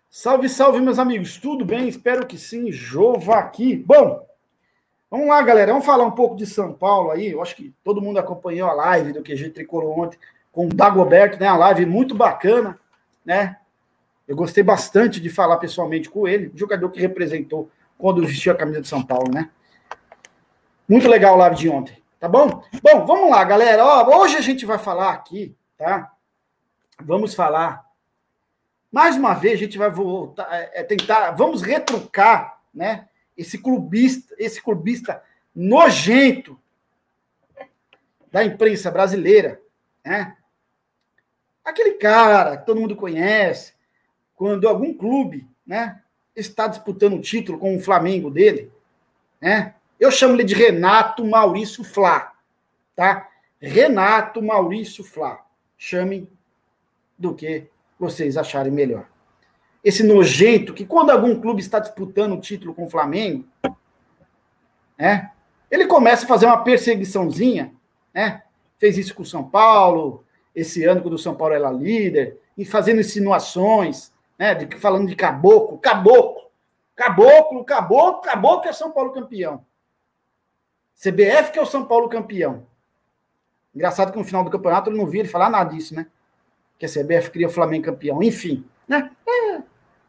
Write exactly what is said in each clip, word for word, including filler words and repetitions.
Salve, salve, meus amigos. Tudo bem? Espero que sim. Jova aqui. Bom, vamos lá, galera. Vamos falar um pouco de São Paulo aí. Eu acho que todo mundo acompanhou a live do Q G Tricolor ontem com o Dagoberto, né? A live muito bacana, né? Eu gostei bastante de falar pessoalmente com ele, jogador que representou quando vestiu a camisa de São Paulo, né? Muito legal a live de ontem, tá bom? Bom, vamos lá, galera. Ó, hoje a gente vai falar aqui, tá? Vamos falar... Mais uma vez, a gente vai voltar, é, tentar, vamos retrucar, né, esse clubista, esse clubista nojento da imprensa brasileira, né? Aquele cara que todo mundo conhece, quando algum clube, né, está disputando o título com o Flamengo dele, né? Eu chamo ele de Renato Maurício Flá, tá? Renato Maurício Flá. Chame do que vocês acharem melhor. Esse nojento que quando algum clube está disputando o título com o Flamengo, né, ele começa a fazer uma perseguiçãozinha, né? Fez isso com o São Paulo, esse ano quando o São Paulo era líder, e fazendo insinuações, né, de, falando de caboclo, caboclo, caboclo, caboclo, caboclo é São Paulo campeão. C B F que é o São Paulo campeão. Engraçado que no final do campeonato ele não via ele falar nada disso, né? Que a C B F queria o Flamengo campeão, enfim, né? É.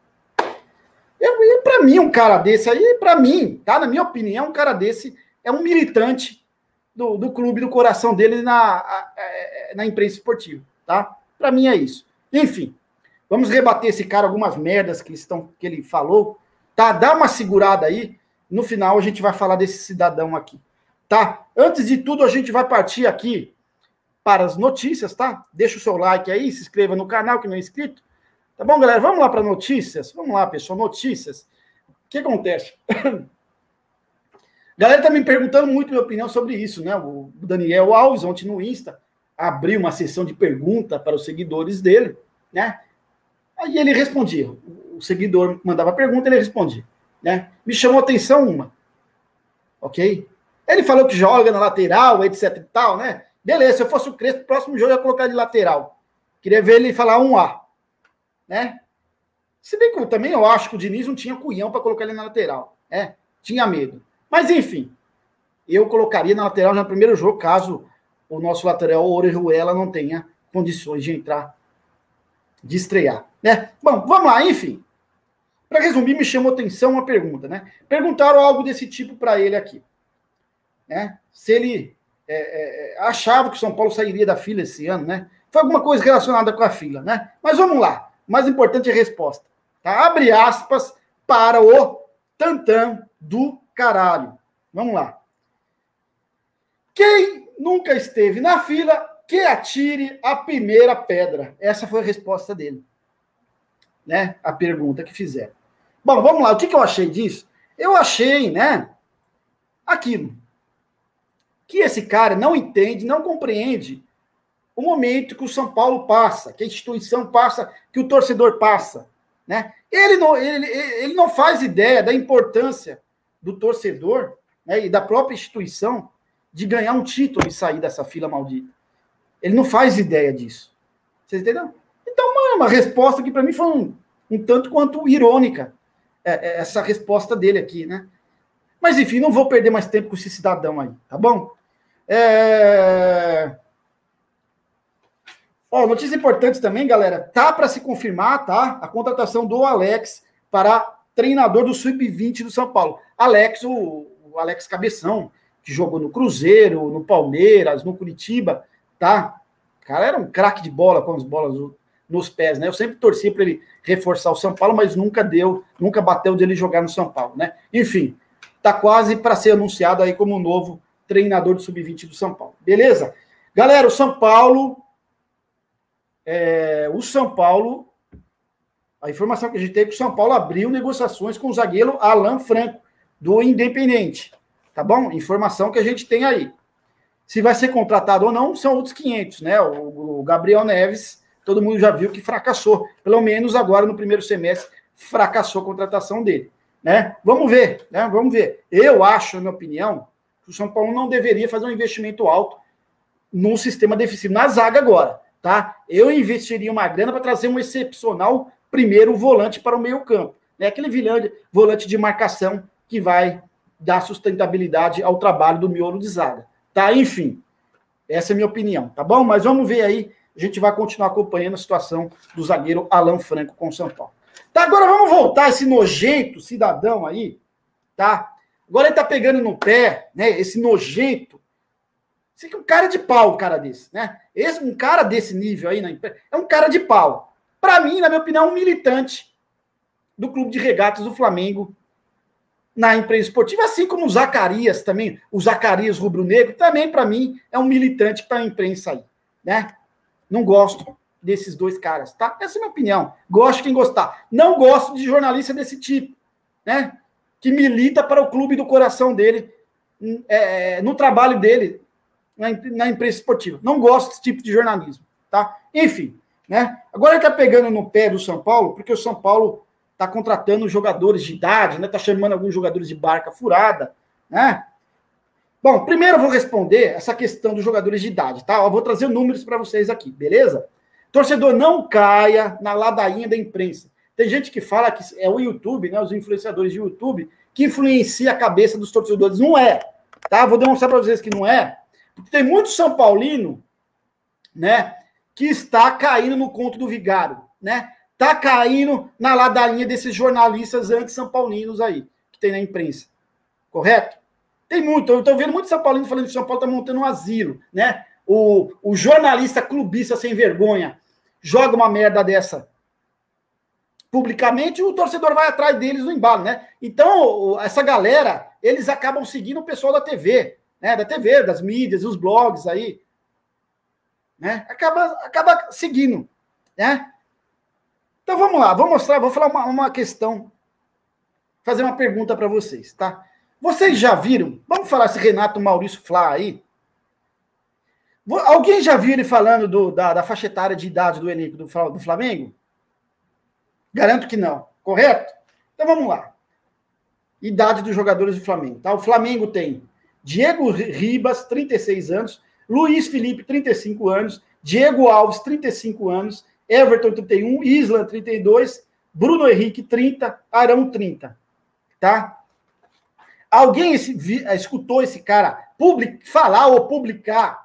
Eu, para mim, um cara desse aí, para mim, tá? Na minha opinião, um cara desse é um militante do, do clube, do coração dele na, a, a, na imprensa esportiva, tá? Para mim é isso. Enfim, vamos rebater esse cara, algumas merdas que, estão, que ele falou, tá? Dá uma segurada aí, no final a gente vai falar desse cidadão aqui, tá? Antes de tudo, a gente vai partir aqui para as notícias, tá? Deixa o seu like aí, se inscreva no canal que não é inscrito. Tá bom, galera? Vamos lá para notícias? Vamos lá, pessoal, notícias. O que acontece? Galera tá me perguntando muito minha opinião sobre isso, né? O Daniel Alves, ontem no Insta, abriu uma sessão de pergunta para os seguidores dele, né? Aí ele respondia. O seguidor mandava pergunta, ele respondia, né? Me chamou a atenção uma, ok? Ele falou que joga na lateral, etc e tal, né? Beleza, se eu fosse o Crespo, próximo jogo eu ia colocar de lateral. Queria ver ele falar um A, né? Se bem que eu, também eu acho que o Diniz não tinha culhão para colocar ele na lateral, né? Tinha medo. Mas, enfim, eu colocaria na lateral já no primeiro jogo, caso o nosso lateral Orejuela não tenha condições de entrar, de estrear, né? Bom, vamos lá, enfim. Para resumir, me chamou atenção uma pergunta, né? Perguntaram algo desse tipo para ele aqui, né? Se ele... É, é, achava que o São Paulo sairia da fila esse ano, né? Foi alguma coisa relacionada com a fila, né? Mas vamos lá. O mais importante é a resposta. Tá? Abre aspas para o tantã do caralho. Vamos lá. Quem nunca esteve na fila, que atire a primeira pedra. Essa foi a resposta dele. Né? A pergunta que fizeram. Bom, vamos lá. O que, que eu achei disso? Eu achei, né? Aquilo. Que esse cara não entende, não compreende o momento que o São Paulo passa, que a instituição passa, que o torcedor passa, né? Ele não, ele, ele não faz ideia da importância do torcedor, né, e da própria instituição de ganhar um título e sair dessa fila maldita. Ele não faz ideia disso. Vocês entenderam? Então, uma, uma resposta que para mim foi um, um tanto quanto irônica, é, é essa resposta dele aqui, né? Mas, enfim, não vou perder mais tempo com esse cidadão aí, tá bom? É... Ó, notícia importante também, galera. Tá para se confirmar, tá? A contratação do Alex para treinador do sub vinte do São Paulo. Alex, o, o Alex Cabeção, que jogou no Cruzeiro, no Palmeiras, no Curitiba, tá? O cara era um craque de bola com as bolas nos pés, né? Eu sempre torci para ele reforçar o São Paulo, mas nunca deu, nunca bateu de ele jogar no São Paulo, né? Enfim, tá quase para ser anunciado aí como novo treinador do sub vinte do São Paulo. Beleza? Galera, o São Paulo... É, o São Paulo... A informação que a gente tem é que o São Paulo abriu negociações com o zagueiro Alan Franco, do Independente. Tá bom? Informação que a gente tem aí. Se vai ser contratado ou não, são outros quinhentos, né? O, o Gabriel Neves, todo mundo já viu que fracassou. Pelo menos agora, no primeiro semestre, fracassou a contratação dele. Né? Vamos ver, né? Vamos ver. Eu acho, na minha opinião, o São Paulo não deveria fazer um investimento alto num sistema defensivo na zaga agora, tá? Eu investiria uma grana para trazer um excepcional primeiro volante para o meio campo. É aquele volante de marcação que vai dar sustentabilidade ao trabalho do miolo de zaga. Tá? Enfim, essa é a minha opinião, tá bom? Mas vamos ver aí, a gente vai continuar acompanhando a situação do zagueiro Alan Franco com o São Paulo. Tá, agora vamos voltar esse nojento cidadão aí, tá? Agora ele tá pegando no pé, né? Esse nojento. Esse é um cara de pau, um cara desse, né? Esse, um cara desse nível aí, na imprensa, é um cara de pau. Para mim, na minha opinião, é um militante do Clube de Regatas do Flamengo na imprensa esportiva, assim como o Zacarias também, o Zacarias rubro-negro, também, para mim, é um militante que tá na imprensa aí, né? Não gosto desses dois caras, tá? Essa é a minha opinião. Gosto de quem gostar. Não gosto de jornalista desse tipo, né? Que milita para o clube do coração dele, é, no trabalho dele, na, na imprensa esportiva. Não gosto desse tipo de jornalismo, tá? Enfim, né? Agora ele tá pegando no pé do São Paulo, porque o São Paulo tá contratando jogadores de idade, né? Tá chamando alguns jogadores de barca furada, né? Bom, primeiro eu vou responder essa questão dos jogadores de idade, tá? Eu vou trazer números para vocês aqui, beleza? Torcedor, não caia na ladainha da imprensa. Tem gente que fala que é o YouTube, né? Os influenciadores de YouTube, que influencia a cabeça dos torcedores. Não é, tá? Vou demonstrar para vocês que não é. Porque tem muito São Paulino, né? Que está caindo no conto do vigário, né? Tá caindo na ladainha desses jornalistas anti-são paulinos aí, que tem na imprensa. Correto? Tem muito. Eu estou vendo muito São Paulino falando que São Paulo está montando um asilo, né? O, o jornalista clubista sem vergonha joga uma merda dessa publicamente, o torcedor vai atrás deles no embalo, né? Então, essa galera, eles acabam seguindo o pessoal da T V, né? Da T V, das mídias, dos blogs aí, né? Acaba, acaba seguindo, né? Então, vamos lá, vou mostrar, vou falar uma, uma questão, fazer uma pergunta para vocês, tá? Vocês já viram, vamos falar esse Renato Maurício Flá aí, alguém já viu ele falando do, da, da faixa etária de idade do elenco do, do Flamengo? Garanto que não, correto? Então vamos lá. Idade dos jogadores do Flamengo, tá? O Flamengo tem Diego Ribas, trinta e seis anos, Luiz Felipe, trinta e cinco anos, Diego Alves, trinta e cinco anos, Everton, trinta e um, Isla, trinta e dois, Bruno Henrique, trinta, Arão, trinta, tá? Alguém esse, escutou esse cara public, falar ou publicar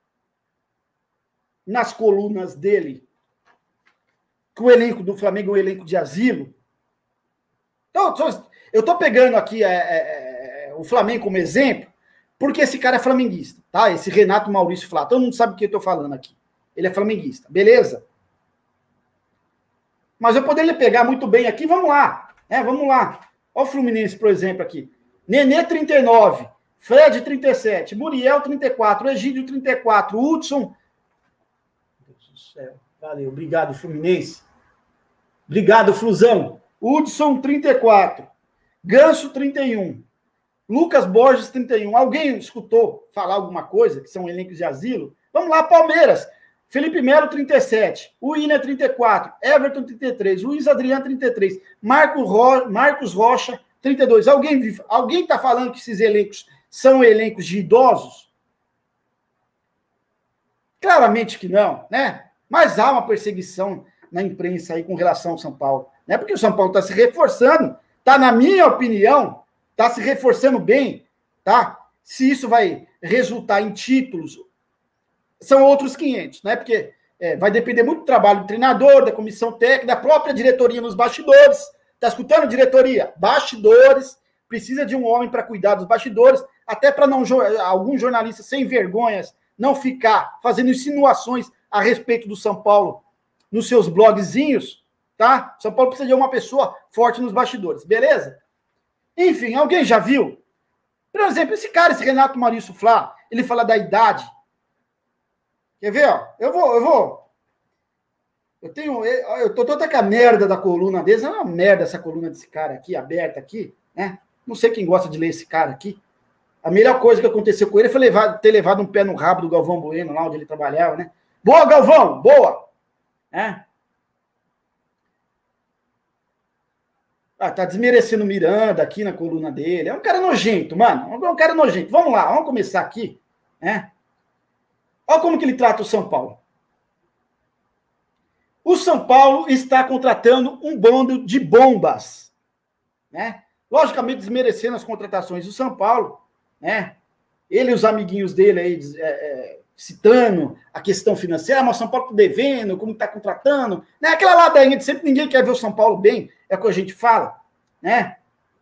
nas colunas dele que o elenco do Flamengo é um elenco de asilo? Então, eu estou pegando aqui é, é, é, o Flamengo como exemplo, porque esse cara é flamenguista, tá? Esse Renato Maurício Flá, todo mundo sabe o que eu estou falando aqui. Ele é flamenguista, beleza? Mas eu poderia pegar muito bem aqui, vamos lá, né? Vamos lá. Olha o Fluminense, por exemplo, aqui. Nenê, trinta e nove, Fred, trinta e sete, Muriel, trinta e quatro, Egídio, trinta e quatro, Hudson. Deus do céu. Valeu, obrigado, Fluminense. Obrigado, Flusão. Hudson, trinta e quatro. Ganso, trinta e um. Lucas Borges, trinta e um. Alguém escutou falar alguma coisa, que são elencos de asilo? Vamos lá, Palmeiras. Felipe Melo, trinta e sete. Willian, trinta e quatro. Everton, trinta e três. Luiz Adriano, trinta e três. Marco Ro... Marcos Rocha, trinta e dois. Alguém alguém está falando que esses elencos são elencos de idosos? Claramente que não, né? Mas há uma perseguição na imprensa aí com relação ao São Paulo, né? Porque o São Paulo está se reforçando, tá, na minha opinião, está se reforçando bem, tá? Se isso vai resultar em títulos, são outros quinhentos, né? Porque é, vai depender muito do trabalho do treinador, da comissão técnica, da própria diretoria nos bastidores. Tá escutando, diretoria? Bastidores. Precisa de um homem para cuidar dos bastidores, até para não alguns jornalistas sem vergonhas não ficar fazendo insinuações a respeito do São Paulo nos seus blogzinhos, tá? São Paulo precisa de uma pessoa forte nos bastidores, beleza? Enfim, alguém já viu? Por exemplo, esse cara, esse Renato Maurício Flá, ele fala da idade. Quer ver, ó? Eu vou, eu vou. Eu tenho, eu tô toda com a merda da coluna dele, é uma merda essa coluna desse cara aqui, aberta aqui, né? Não sei quem gosta de ler esse cara aqui. A melhor coisa que aconteceu com ele foi levar, ter levado um pé no rabo do Galvão Bueno, lá onde ele trabalhava, né? Boa, Galvão! Boa! É. Ah, tá desmerecendo o Miranda aqui na coluna dele. É um cara nojento, mano. É um cara nojento. Vamos lá, vamos começar aqui, né? Olha como que ele trata o São Paulo. O São Paulo está contratando um bando de bombas, né? Logicamente desmerecendo as contratações do São Paulo, né? Ele e os amiguinhos dele aí é, é, citando a questão financeira, ah, mas o São Paulo está devendo, como está contratando, né? Aquela ladainha de sempre ninguém quer ver o São Paulo bem, é o que a gente fala, né?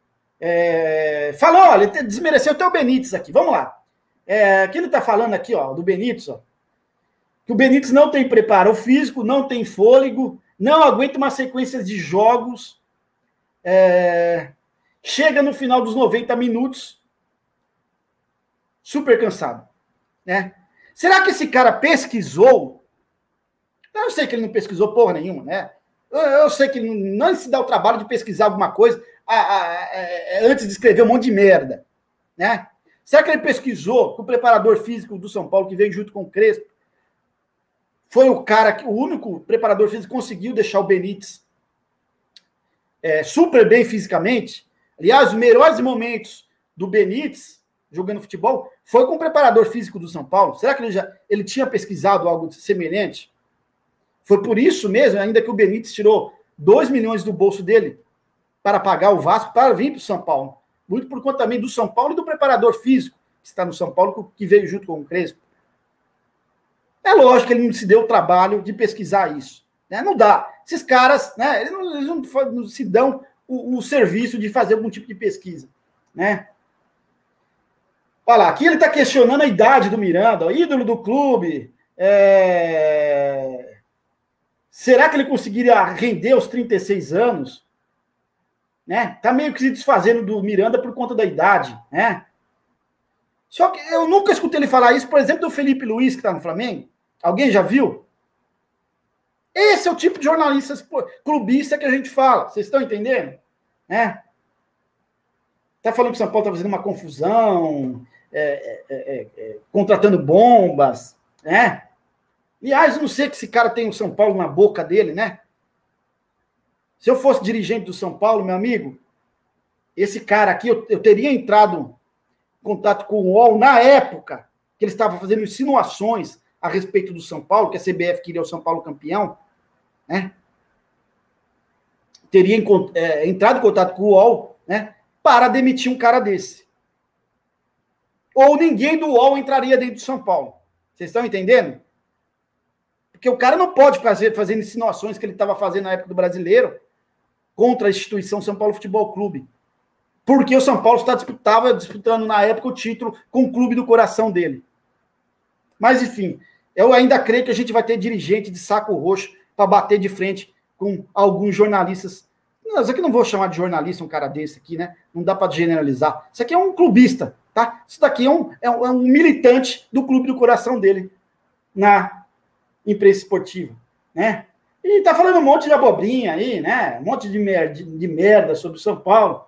É, falou, olha, desmereceu até o Benítez aqui, vamos lá. É, o que ele está falando aqui, ó, do Benítez, ó, que o Benítez não tem preparo físico, não tem fôlego, não aguenta uma sequência de jogos, é, chega no final dos noventa minutos, super cansado, né? Será que esse cara pesquisou? Eu sei que ele não pesquisou porra nenhuma, né? Eu, eu sei que ele não, não se dá o trabalho de pesquisar alguma coisa a, a, a, a, antes de escrever um monte de merda, né? Será que ele pesquisou que o preparador físico do São Paulo, que veio junto com o Crespo, foi o cara, que, o único preparador físico que conseguiu deixar o Benítez é, super bem fisicamente? Aliás, os melhores momentos do Benítez jogando futebol foi com o preparador físico do São Paulo. Será que ele já ele tinha pesquisado algo semelhante? Foi por isso mesmo, ainda que o Benítez tirou dois milhões do bolso dele para pagar o Vasco, para vir para o São Paulo. Muito por conta também do São Paulo e do preparador físico que está no São Paulo, que veio junto com o Crespo. É lógico que ele não se deu o trabalho de pesquisar isso, né? Não dá. Esses caras, né, eles não, eles não, não se dão o, o serviço de fazer algum tipo de pesquisa, né? Olha lá, aqui ele está questionando a idade do Miranda, ó, ídolo do clube. É... Será que ele conseguiria render aos trinta e seis anos? Né? Tá meio que se desfazendo do Miranda por conta da idade, né? Só que eu nunca escutei ele falar isso, por exemplo, do Felipe Luiz, que está no Flamengo. Alguém já viu? Esse é o tipo de jornalista clubista que a gente fala. Vocês estão entendendo? Né? Tá falando que o São Paulo está fazendo uma confusão, é, é, é, é, contratando bombas, né? Aliás, eu não sei que esse cara tem o São Paulo na boca dele, né? Se eu fosse dirigente do São Paulo, meu amigo, esse cara aqui, eu, eu teria entrado em contato com o U O L na época que ele estava fazendo insinuações a respeito do São Paulo, que a C B F queria o São Paulo campeão, né? Teria é, entrado em contato com o U O L, né? Para demitir um cara desse. Ou ninguém do U O L entraria dentro do São Paulo. Vocês estão entendendo? Porque o cara não pode fazer, fazer insinuações que ele estava fazendo na época do Brasileiro contra a instituição São Paulo Futebol Clube. Porque o São Paulo estava disputando na época o título com o clube do coração dele. Mas, enfim, eu ainda creio que a gente vai ter dirigente de saco roxo para bater de frente com alguns jornalistas. Isso aqui não vou chamar de jornalista um cara desse aqui, né? Não dá para generalizar. Isso aqui é um clubista, tá? Isso daqui é um, é um, é um militante do clube do coração dele na imprensa esportiva, né? E tá falando um monte de abobrinha aí, né? Um monte de merda, de merda sobre o São Paulo.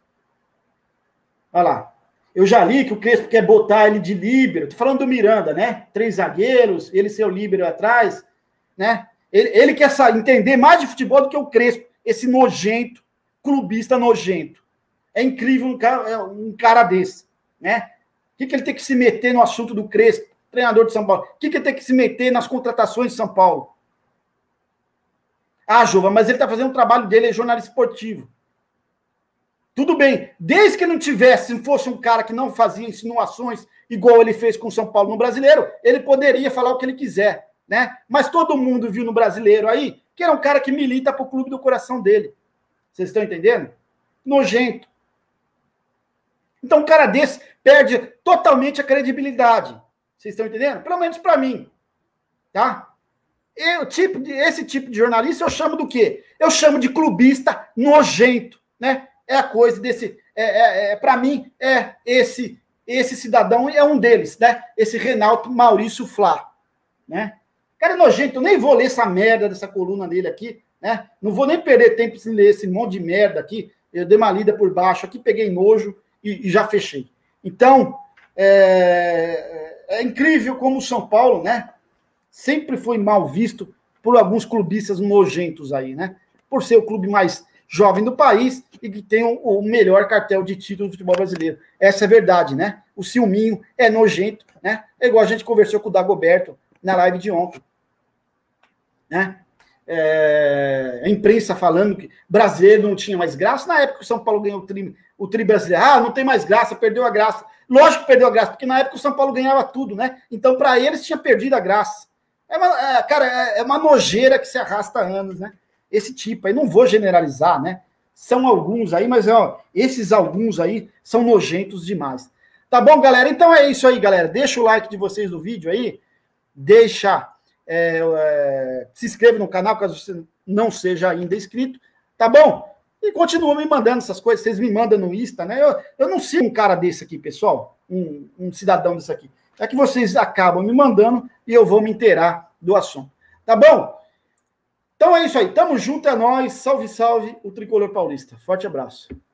Olha lá. Eu já li que o Crespo quer botar ele de líbero. Tô falando do Miranda, né? Três zagueiros, ele ser o líbero atrás, né? Ele, ele quer sair, entender mais de futebol do que o Crespo. Esse nojento, clubista nojento. É incrível um cara, um cara desse, né? O que, que ele tem que se meter no assunto do Crespo, treinador de São Paulo? O que, que ele tem que se meter nas contratações de São Paulo? Ah, Jova, mas ele está fazendo o trabalho dele, é jornalista esportivo. Tudo bem, desde que não tivesse, se fosse um cara que não fazia insinuações igual ele fez com o São Paulo no Brasileiro, ele poderia falar o que ele quiser, né? Mas todo mundo viu no Brasileiro aí que era um cara que milita para o clube do coração dele. Vocês estão entendendo? Nojento. Então, um cara desse perde totalmente a credibilidade. Vocês estão entendendo? Pelo menos para mim. Tá? Eu, tipo de, esse tipo de jornalista eu chamo do quê? Eu chamo de clubista nojento, né? É a coisa desse... É, é, é, para mim, é esse, esse cidadão, é um deles, né? Esse Reinaldo Maurício Flá, né? Cara, é nojento, eu nem vou ler essa merda dessa coluna dele aqui, né? Não vou nem perder tempo sem ler esse monte de merda aqui. Eu dei uma lida por baixo aqui, peguei nojo e, e já fechei. Então, é, é incrível como o São Paulo, né? Sempre foi mal visto por alguns clubistas nojentos aí, né? Por ser o clube mais jovem do país e que tem o, o melhor cartel de título do futebol brasileiro. Essa é a verdade, né? O ciúminho é nojento, né? É igual a gente conversou com o Dagoberto na live de ontem, né? é, a imprensa falando que brasileiro não tinha mais graça. Na época que o São Paulo ganhou o tri, o tri brasileiro, ah, não tem mais graça, perdeu a graça. Lógico que perdeu a graça, porque na época o São Paulo ganhava tudo, né? Então, para eles, tinha perdido a graça. É uma, é, cara, é, é uma nojeira que se arrasta há anos, né? Esse tipo aí, não vou generalizar, né? São alguns aí, mas ó, esses alguns aí são nojentos demais. Tá bom, galera? Então é isso aí, galera. Deixa o like de vocês no vídeo aí. Deixa, é, é, se inscreva no canal, caso você não seja ainda inscrito. Tá bom? E continua me mandando essas coisas. Vocês me mandam no Insta, né? Eu, eu não sigo um cara desse aqui, pessoal. Um, um cidadão desse aqui. É que vocês acabam me mandando e eu vou me inteirar do assunto. Tá bom? Então é isso aí. Tamo junto, é nóis. Salve, salve, o Tricolor Paulista. Forte abraço.